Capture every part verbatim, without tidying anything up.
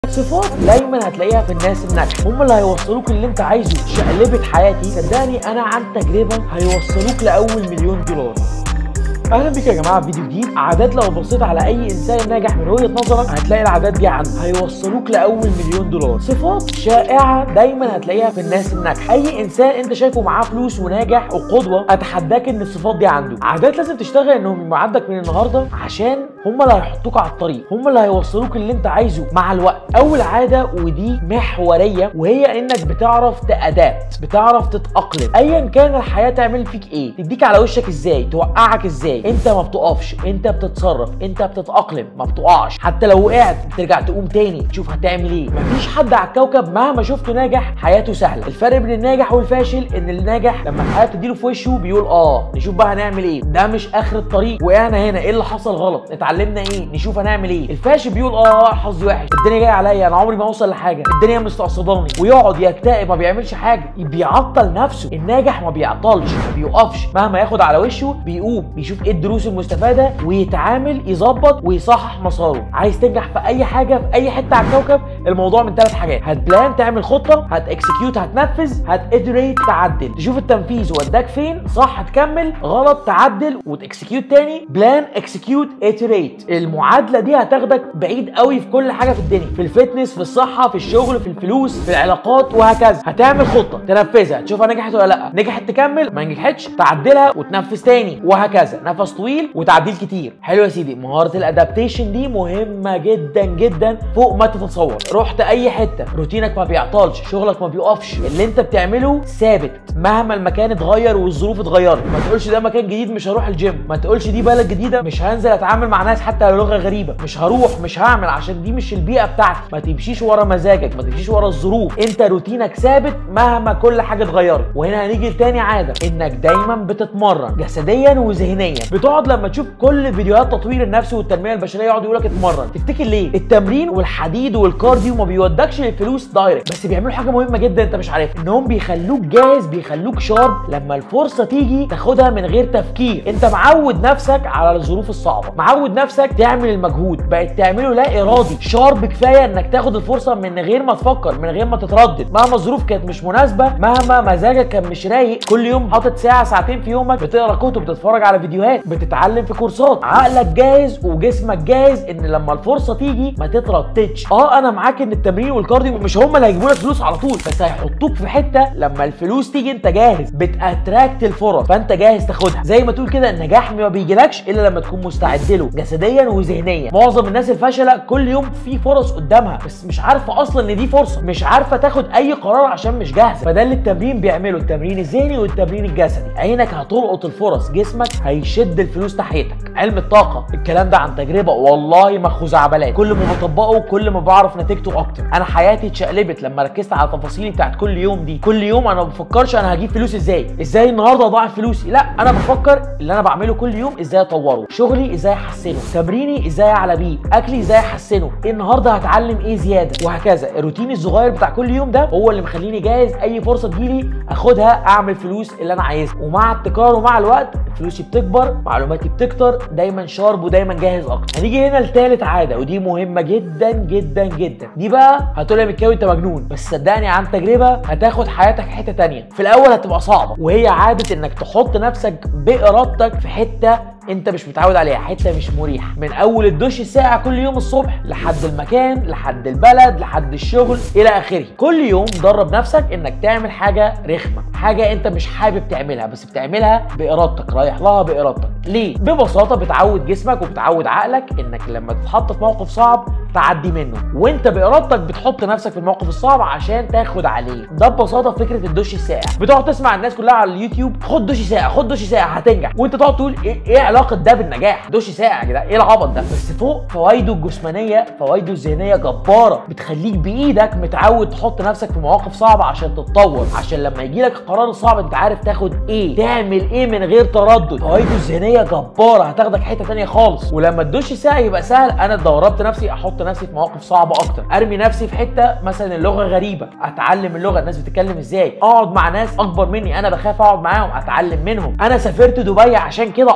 صفات دايما هتلاقيها في الناس الناجحه، هم اللي هيوصلوك اللي انت عايزه. شقلبة حياتي صدقني انا عن تجربه هيوصلوك لاول مليون دولار. اهلا بيك يا جماعه في فيديو جديد. عادات لو بصيت على اي انسان ناجح من وجهه نظرك هتلاقي العادات دي عنده هيوصلوك لاول مليون دولار. صفات شائعه دايما هتلاقيها في الناس الناجحه، اي انسان انت شايفه معاه فلوس وناجح وقدوه اتحداك ان الصفات دي عنده. عادات لازم تشتغل انهم يبقوا عندك من النهارده عشان هم اللي هيحطوك على الطريق، هم اللي هيوصلوك اللي انت عايزه مع الوقت. اول عاده ودي محوريه وهي انك بتعرف تأدابت، بتعرف تتأقلم ايا كان الحياه تعمل فيك ايه، تديك على وشك ازاي، توقعك ازاي. انت ما بتقفش، انت بتتصرف، انت بتتأقلم، ما بتقعش. حتى لو وقعت بترجع تقوم تاني تشوف هتعمل ايه. مفيش حد على الكوكب مهما شفته ناجح حياته سهله. الفرق بين الناجح والفاشل ان الناجح لما الحياه تديله في وشه بيقول اه نشوف بقى هنعمل ايه، ده مش اخر الطريق، وقعنا هنا ايه اللي حصل غلط، اتعلمنا ايه، نشوف هنعمل ايه. الفاشل بيقول اه حظي وحش، الدنيا جايه عليا، انا عمري ما اوصل لحاجه، الدنيا مستقصداني، ويقعد يكتئب ما بيعملش حاجه، بيعطل نفسه. الناجح ما بيعطلش، ما بيوقفش، مهما ياخد على وشه بيقوم بيشوف ايه الدروس المستفاده ويتعامل يظبط ويصحح مساره. عايز تنجح في اي حاجه في اي حته على الكوكب الموضوع من ثلاث حاجات: هتبلان تعمل خطه، هتاكسكيوت هتنفذ، هتادريت تعدل. تشوف التنفيذ وداك فين، صح تكمل، غلط تعدل وتاكسكيوت تاني. بلان اكسكيوت اتريت. المعادله دي هتاخدك بعيد قوي في كل حاجه في الدنيا، في الفتنس، في الصحه، في الشغل، في الفلوس، في العلاقات، وهكذا. هتعمل خطه تنفذها تشوفها نجحت ولا لا، نجحت تكمل، ما نجحتش تعدلها وتنفذ تاني، وهكذا. نفس طويل وتعديل كتير. حلو يا سيدي. مهاره الادابتيشن دي مهمه جدا جدا فوق ما تتصور. رحت اي حته روتينك ما بيعطلش، شغلك ما بيقفش، اللي انت بتعمله ثابت مهما المكان اتغير والظروف اتغيرت. ما تقولش ده مكان جديد مش هروح الجيم، ما تقولش دي بلد جديده مش هنزل اتعامل مع ناس حتى لو لغه غريبه، مش هروح، مش هعمل عشان دي مش البيئه بتاعتي. ما تمشيش ورا مزاجك، ما تمشيش ورا الظروف، انت روتينك ثابت مهما كل حاجه اتغيرت. وهنا هنيجي لتاني عاده، انك دايما بتتمرن جسديا وذهنيا. بتقعد لما تشوف كل فيديوهات تطوير النفس والتنميه البشريه يقعد يقول لك اتمرن، تفتكر ليه؟ التمرين والحديد والكارديو ما بيودكش للفلوس دايركت، بس بيعملوا حاجه مهمه جدا انت مش عارفها، انهم بيخلوك جاهز، بيخلوك شارب لما الفرصه تيجي تاخدها من غير تفكير. انت معود نفسك على الظروف الصعبه، معود نفسك تعمل المجهود، بقت تعمله لا ارادي. شارب كفايه انك تاخد الفرصه من غير ما تفكر، من غير ما تتردد، مهما الظروف كانت مش مناسبه، مهما مزاجك كان مش رايق. كل يوم حاطط ساعه ساعتين في يومك بتقرا كتب، بتتفرج على فيديوهات، بتتعلم في كورسات. عقلك جاهز وجسمك جاهز ان لما الفرصه تيجي ما تترددش. اه انا معاك ان التمرين والكارديو مش هم اللي هيجيبوا لك فلوس على طول، بس هيحطوك في حته لما الفلوس تيجي انت جاهز، بتاتراكت الفرص فانت جاهز تاخدها. زي ما تقول كده النجاح ما بيجيلكش الا لما تكون مستعد له جسديا وذهنيا. معظم الناس الفاشله كل يوم في فرص قدامها بس مش عارفه اصلا ان دي فرصه، مش عارفه تاخد اي قرار عشان مش جاهزه. فده اللي التمرين بيعمله، التمرين الذهني والتمرين الجسدي. عينك هتلقط الفرص، جسمك هيشد الفلوس ناحيتك. علم الطاقه، الكلام ده عن تجربه والله ما خزعبلات، كل ما بطبقه كل ما بعرف نتيجته اكتر. انا حياتي اتشقلبت لما ركزت على تفاصيلي بتاعت كل يوم دي. كل يوم انا ما بفكرش انا هجيب فلوس ازاي، ازاي النهارده اضاعف فلوسي، لا انا بفكر اللي انا بعمله كل يوم ازاي اطوره، شغلي ازاي احسنه، تمريني ازاي اعلى بيه، اكلي ازاي احسنه، إيه النهارده هتعلم ايه زياده، وهكذا. الروتين الصغير بتاع كل يوم ده هو اللي مخليني جاهز اي فرصه تجيلي اخدها، اعمل فلوس اللي انا عايزها. ومع التكرار ومع الوقت فلوسي بتكبر، معلوماتي بتكتر، دايما شارب ودايما جاهز اكتر. هنيجي هنا لثالث عاده ودي مهمه جدا جدا جدا. دي بقى هتقول لي متكاوي انت مجنون، بس صدقني عن تجربه هتاخد حياتك حته تانيه. في الاول هتبقى صعبه، وهي عاده انك تحط نفسك بارادتك في حته انت مش متعود عليها، حته مش مريحه. من اول الدش الساقع كل يوم الصبح لحد المكان، لحد البلد، لحد الشغل الى اخره. كل يوم درب نفسك انك تعمل حاجه رخمه، حاجه انت مش حابب تعملها بس بتعملها بارادتك، رايح لها بارادتك. ليه؟ ببساطه بتعود جسمك وبتعود عقلك انك لما تتحط في موقف صعب تعدي منه، وانت بارادتك بتحط نفسك في الموقف الصعب عشان تاخد عليه. ده ببساطه فكره الدش الساقع. بتقعد تسمع الناس كلها على اليوتيوب خد دش ساقع، خد دش ساقع هتنجح، وانت تقعد تقول ايه, إيه علاقه ده بالنجاح؟ دش ساقع يا جدعان ايه العبط ده؟ بس فوق فوائده الجسمانيه فوائده الذهنيه جباره، بتخليك بايدك متعود تحط نفسك في مواقف صعبه عشان تتطور، عشان لما يجي لك القرار الصعب انت عارف تاخد ايه، تعمل ايه من غير تردد. فوائده الذهنيه جباره، هتاخدك حته ثانيه خالص. ولما الدش ساقع يبقى سهل، انا اتدربت نفسي احط نفسي في مواقف صعبه اكتر، ارمي نفسي في حته مثلا اللغه غريبه، اتعلم اللغه، الناس بتتكلم ازاي، اقعد مع ناس اكبر مني انا بخاف اقعد معاهم اتعلم منهم. انا سافرت دبي عشان كده اصلا،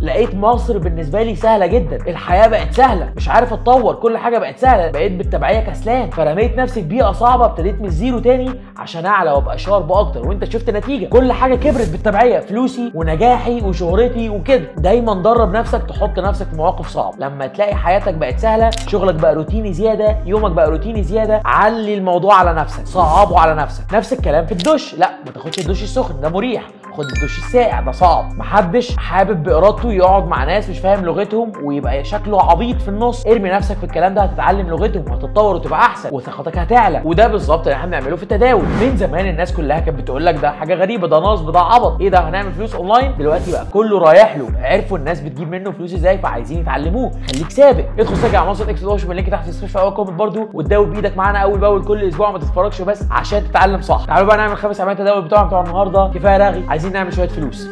لقيت مصر بالنسبه لي سهله جدا، الحياه بقت سهله، مش عارف اتطور، كل حاجه بقت سهله، بقيت بالتبعيه كسلان، فرميت نفسي في بيئه صعبه، ابتديت من الزيرو تاني عشان اعلى وابقى شارب اكتر. وانت شفت النتيجه، كل حاجه كبرت بالتبعيه، فلوسي ونجاحي وشهرتي وكده. دايما درب نفسك تحط نفسك في مواقف صعبه. لما تلاقي حياتك بقت سهله، شغلك بقى روتيني زياده، يومك بقى روتيني زياده، علي الموضوع على نفسك، صعبه على نفسك. نفس الكلام في الدش، لا ما تاخدش الدش السخن ده مريح، خد الدش الساقع ده صعب. محدش حابب بارادته يقعد مع ناس مش فاهم لغتهم ويبقى شكله عبيط في النص. ارمي نفسك في الكلام ده، هتتعلم لغتهم وهتتطور وتبقى احسن وثقتك هتعلى. وده بالظبط اللي احنا بنعمله في التداول. من زمان الناس كلها كانت بتقول لك ده حاجه غريبه، ده نصب، ده عبط، ايه ده هنعمل فلوس اونلاين. دلوقتي بقى كله رايح له، عرفوا الناس بتجيب منه فلوس ازاي، فعايزين يتعلموه. خليك سابق، ادخل سجل على منصه اكس دوش باللينك تحت في الديسكربشن في اول كومنت برده، وتداول بايدك معانا اول باول كل اسبوع، ما تتفرجش بس عشان تتعلم صح. تعالوا بقى نعمل خمس عمليات تداول بتوعنا بتوع النهارده، كفايه رغي، عايزين نعمل شويه فلوس.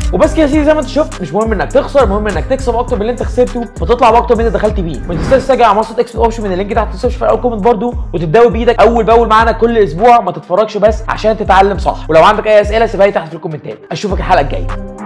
وبس كده يا سيدي، زي ما انت شفت مش مهم انك تخسر، المهم انك تكسب اكتر من اللي انت خسرته وتطلع باكتر من اللي دخلت بيه. ما تنساش تسجل على منصه اكس اوبشن من اللينك تحت السيرش في اول كومنت برده، وتبداوا بايدك اول باول معانا كل اسبوع، ما تتفرجش بس عشان تتعلم صح. ولو عندك اي اسئله سيبها لي تحت في الكومنتات. اشوفك الحلقه الجايه.